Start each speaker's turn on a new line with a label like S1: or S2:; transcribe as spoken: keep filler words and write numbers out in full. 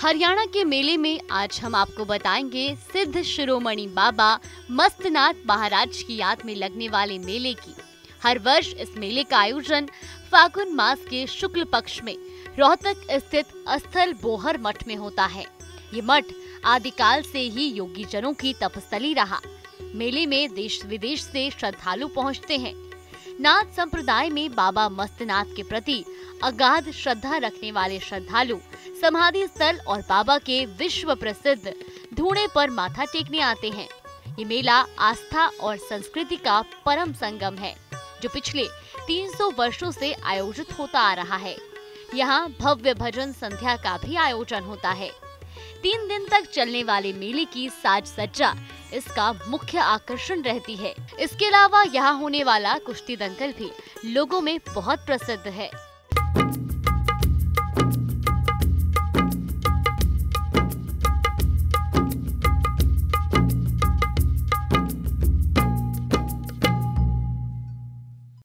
S1: हरियाणा के मेले में आज हम आपको बताएंगे सिद्ध शिरोमणि बाबा मस्तनाथ महाराज की याद में लगने वाले मेले की। हर वर्ष इस मेले का आयोजन फागुन मास के शुक्ल पक्ष में रोहतक स्थित अस्थल बोहर मठ में होता है। ये मठ आदिकाल से ही योगी जनों की तपस्थली रहा। मेले में देश विदेश से श्रद्धालु पहुंचते हैं। नाथ संप्रदाय में बाबा मस्तनाथ के प्रति अगाध श्रद्धा रखने वाले श्रद्धालु समाधि स्थल और बाबा के विश्व प्रसिद्ध धूणे पर माथा टेकने आते हैं। ये मेला आस्था और संस्कृति का परम संगम है, जो पिछले तीन सौ वर्षों से आयोजित होता आ रहा है। यहाँ भव्य भजन संध्या का भी आयोजन होता है। तीन दिन तक चलने वाले मेले की साज सज्जा इसका मुख्य आकर्षण रहती है। इसके अलावा यहाँ होने वाला कुश्ती दंगल भी लोगों में बहुत प्रसिद्ध है।